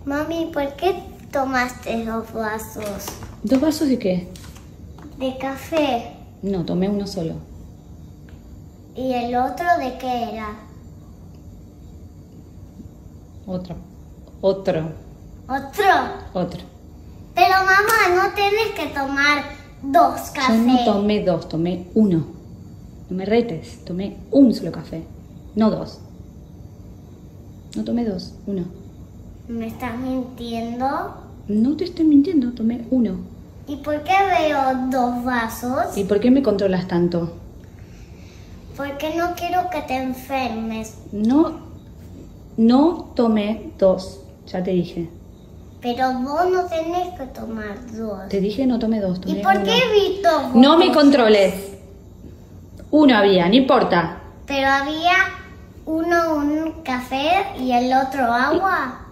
Mami, ¿por qué tomaste 2 vasos? ¿2 vasos de qué? De café. No, tomé uno solo. ¿Y el otro de qué era? Otro. ¿Otro? Pero mamá, no tienes que tomar 2 cafés. Yo no tomé 2, tomé 1. No me retes, tomé un solo café, no 2. No tomé 2, 1. ¿Me estás mintiendo? No te estoy mintiendo, tomé 1. ¿Y por qué veo 2 vasos? ¿Y por qué me controlas tanto? Porque no quiero que te enfermes. No tomé 2, ya te dije. Pero vos no tenés que tomar 2. Te dije no tomé 2, tomé ¿Y por 1. qué vi 2? No me controles. 1 había, no importa. Pero había uno un café y el otro agua.